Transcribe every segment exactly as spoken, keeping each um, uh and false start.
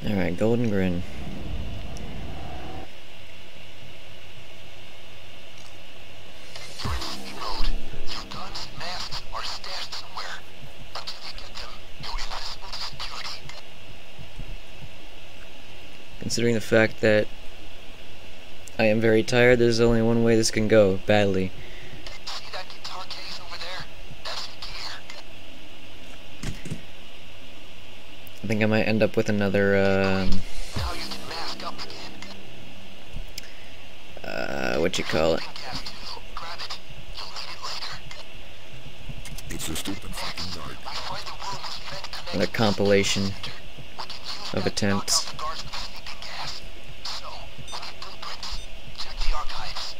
Alright, Golden Grin. Considering the fact that I am very tired, there's only one way this can go, badly. See that guitar case over there? That's the gear. I think I might end up with another, um... Now you can mask up again. Uh, what you call it? Grab it. You'll need it later. It's a stupid fucking dark. We find the room with vent connected. A compilation We can use of that to knock attempts. out the guards with the sleeping gas. So, we need blueprints. Check the archives.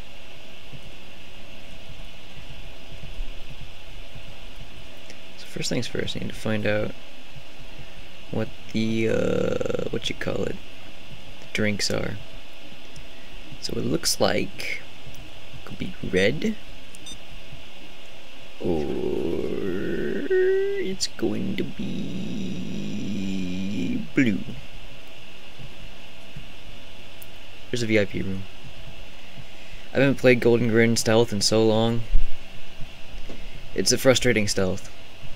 So first things first, I need to find out what the, uh, what you call it, the drinks are. So it looks like it could be red, or it's going to be blue. There's a V I P room. I haven't played Golden Grin stealth in so long. It's a frustrating stealth.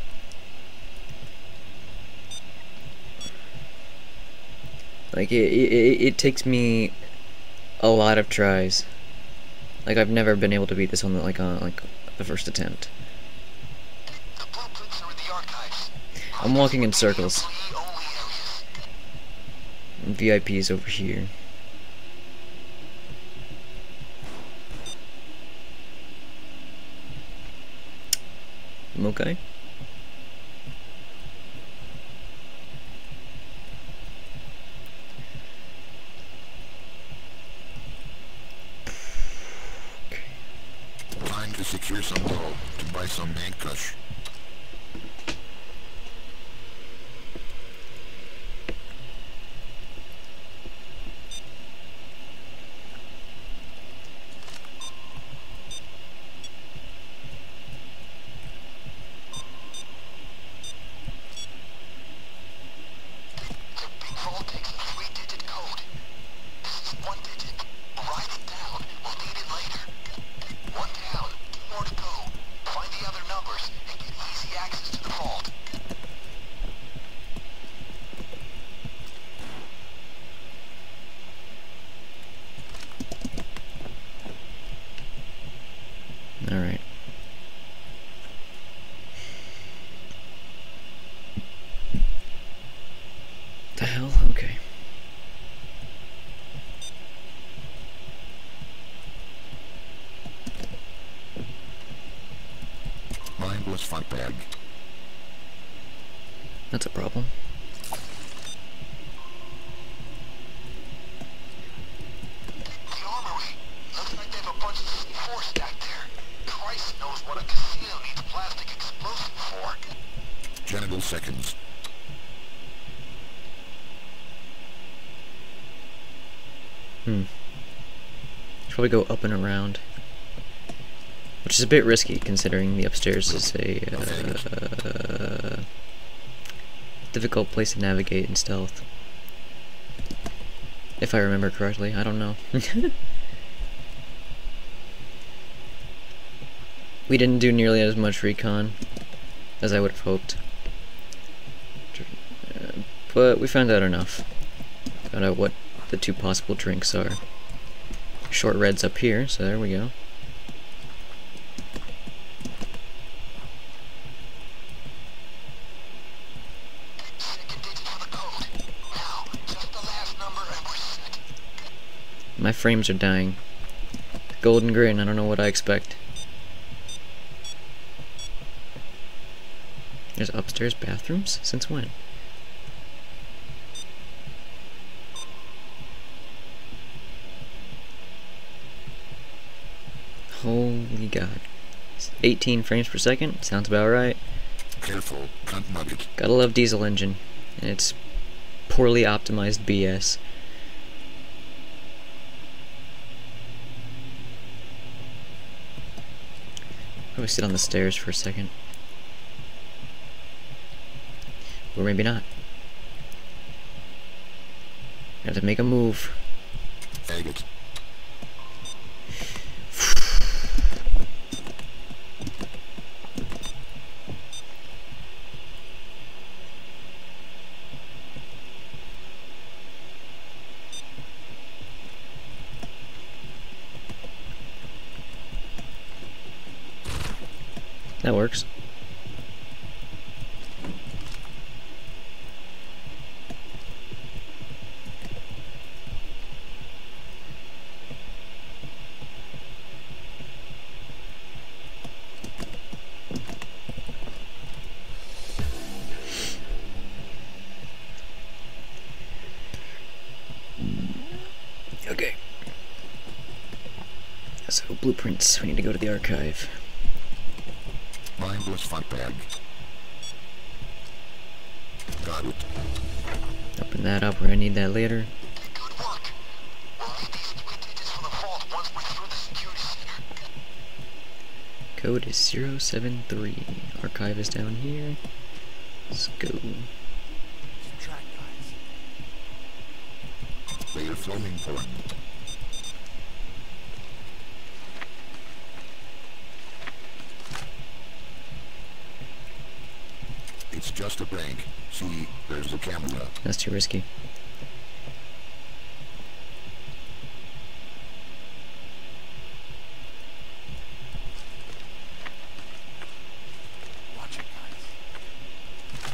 Like, it, it, it takes me a lot of tries. Like, I've never been able to beat this on the, like, on, like, the first attempt. The blueprints are in the archives. I'm walking in circles. Employee-only areas. And V I P is over here. I'm okay. Time to secure some dough to buy some bank kush. The big vault takes a three-digit code. This is one digit. Write it down. We'll need it later. One down. Two more to go. Find the other numbers and get easy access to the vault. Alright. The hell? Okay. Mindless fuck bag. That's a problem. The armory. Looks like they have a bunch of C four stacked there. Christ knows what a casino needs plastic explosive for. Genital seconds. Hmm. Should probably go up and around. Which is a bit risky, considering the upstairs is a uh, difficult place to navigate in stealth. If I remember correctly, I don't know. We didn't do nearly as much recon as I would have hoped. Uh, but we found out enough. Found out what the two possible drinks are. Short red's up here, so there we go. Second digit for the code. Now, just the last number and we're set. My frames are dying. Golden Grin, I don't know what I expect. There's upstairs bathrooms? Since when? Holy God. eighteen frames per second? Sounds about right. Careful, cunt nugget. Gotta love diesel engine. And it's poorly optimized B S. Probably sit on the stairs for a second. Or maybe not. Have to make a move. Agate. That works. Okay. So, blueprints. We need to go to the archive. Mindless fuck bag. Got it. Open that up. We're gonna need that later. Good work. We'll need these three digits for the vault once we're through the security center. Code is zero seven three. Archive is down here. Let's go. Keep track, guys. They are floating point. It's just a prank. See, there's the camera. That's too risky. Watch it, guys.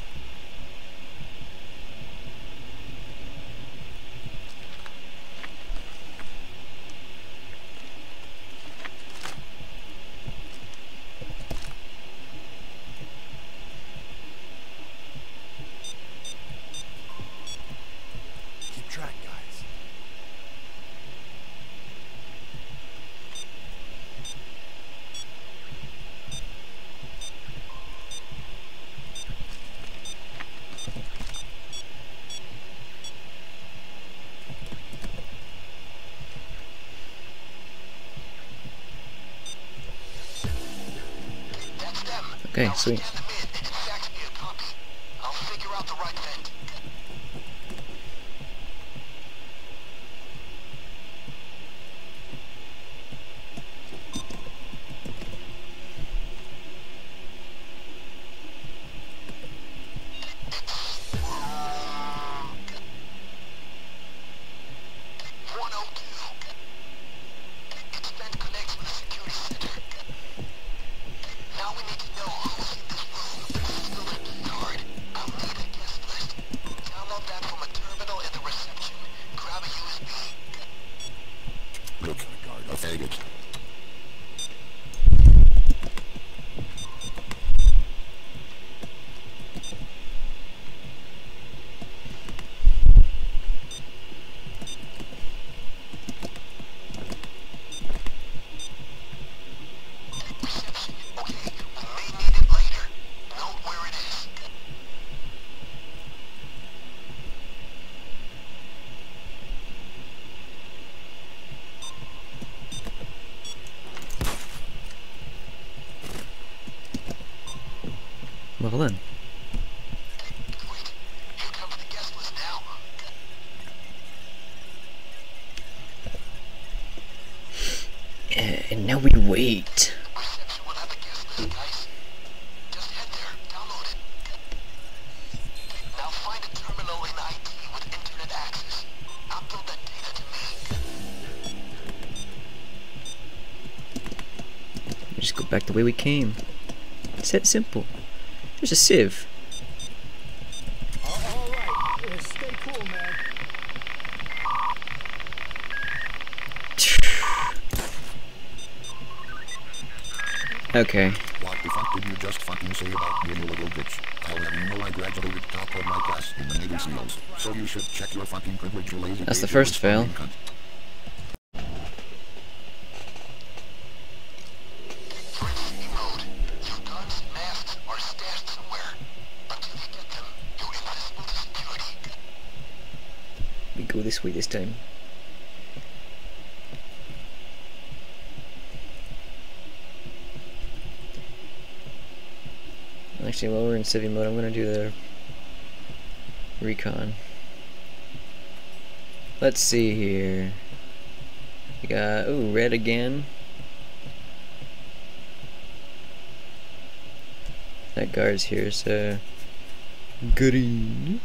Keep track, guys. That's them. Okay, Now sweet. scan them in and fax me a copy. I'll figure out the right vent. one oh two. Its vent connects with the security center. Now we need to know who's in this room. Steal their key card. I'll need a guest list. Download that from a terminal in the reception. Grab a U S B. Look, a faggot. Reception. Okay, we may need it later. Note where it is. Well then. Wait, here comes the guest list now. Uh, and now we wait. Reception will have a guest list, guys. Just head there, download it. Now find a terminal in I T with internet access. Upload that data to me. We just go back the way we came. It's that simple. There's a sieve. All right, uh, stay cool, man. Okay. What the fuck did you just fucking say about me, you little bitch? I'll have you know I graduated top of my class in the Navy SEALs, so you should check your fucking privilege, you lazy That's the bitch, first you fail. fucking cunt. You're in C mode. Your guns and masks are stashed somewhere. Until you get them, you're invisible to security. We go this way this time. Actually, while we're in civvy mode, I'm gonna do the recon. Let's see here. We got, ooh, red again. That guard's here, so green.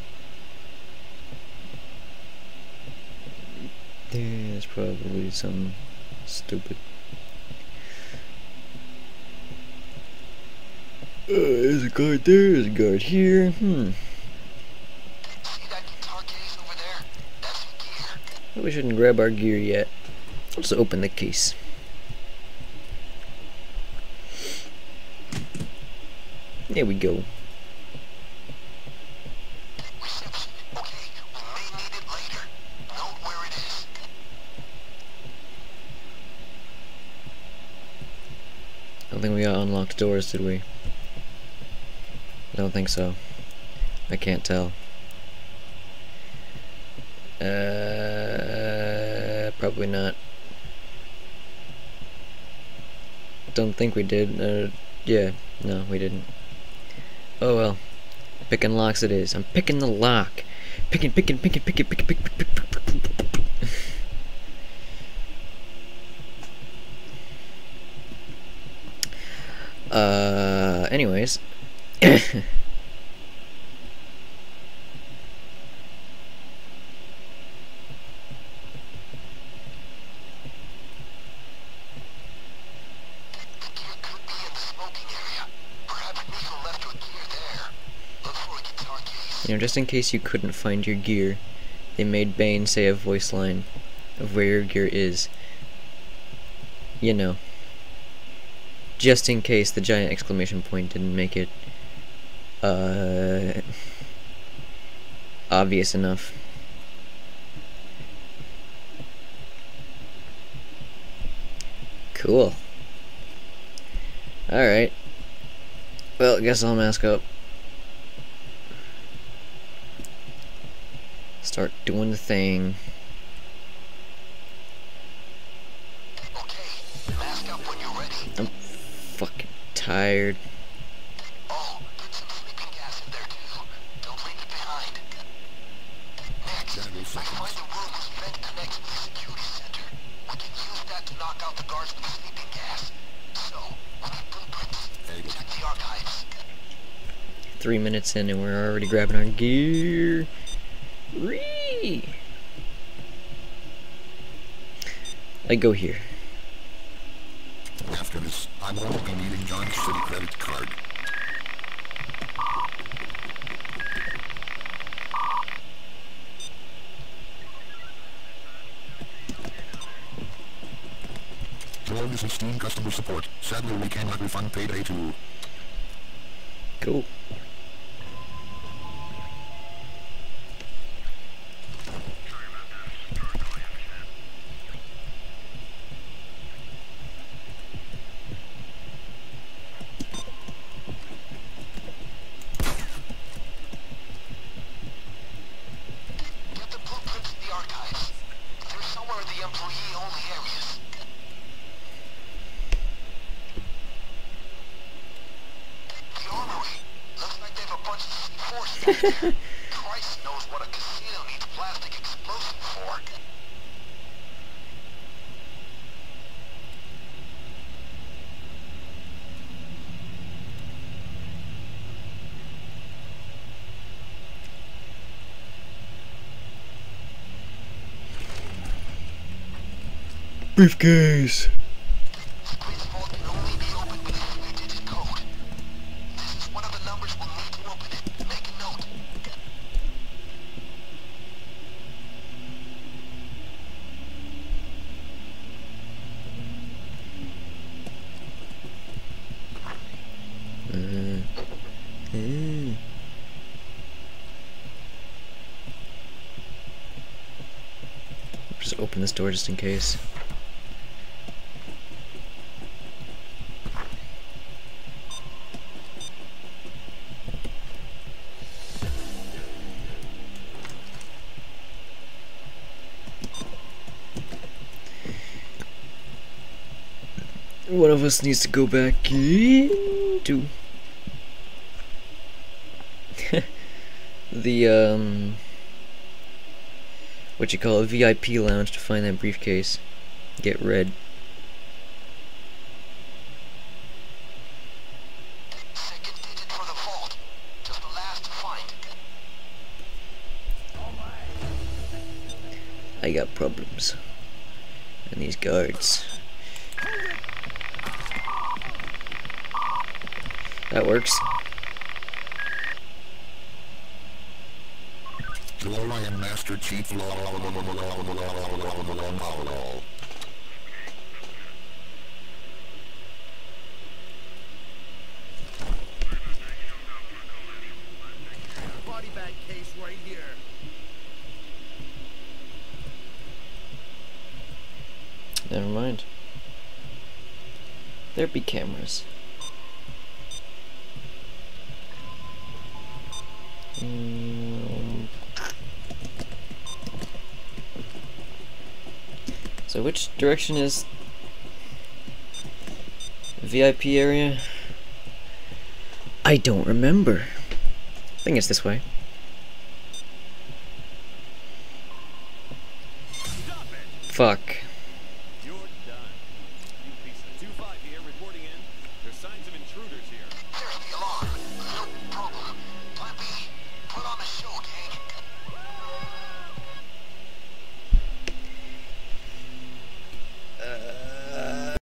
Yeah, it's probably something stupid. Uh, there's a guard there, there's a guard here. Hmm. See that guitar case over there? That's your gear. Well, we shouldn't grab our gear yet. Let's open the case. There we go. Reception. Okay, we may need it later. Note where it is. I don't think we got unlocked doors, did we? I don't think so. I can't tell. Uh, probably not. Don't think we did. Uh, yeah, no, we didn't. Oh well. Picking locks it is. I'm picking the lock. Picking, picking, picking, picking, picking, picking, picking, picking, picking. Uh, anyways. You know, just in case you couldn't find your gear, they made Bane say a voice line of where your gear is. You know. Just in case the giant exclamation point didn't make it uh, obvious enough. Cool. Alright. Well, I guess I'll mask up. Start doing the thing. Okay, mask up when you're ready. I'm fucking tired. Oh, get some sleeping gas in there too. Don't leave it behind. Next, I find a room whose vent connects with the security center. We can use that to knock out the guards with the sleeping gas. So, we need blueprints. Check the archives. Three minutes in and we're already grabbing our gear. Whee! I go here. After this, I will be needing John's city credit card. Hello, this is Steam customer support. Sadly, we cannot refund Payday two. Cool. Get the blueprints in the archives. They're somewhere in the employee-only areas. The armory. Looks like they have a bunch of C four stuff there. Christ knows what a casino needs plastic explosive for. Briefcase! Squid's vault can only be opened with a three-digit code. This is one of the numbers we'll need to open it. Make a note. Uh, uh. Just open this door just in case. One of us needs to go back into the um what you call a V I P lounge to find that briefcase. Get red. Second digit for the vault. Just the last to find. I got problems. And these guards. That works. Lol, I am Master Chief. Lol. Body bag case right here. Never mind. There be cameras. Mm. So which direction is V I P area? I don't remember. I think it's this way. Fuck.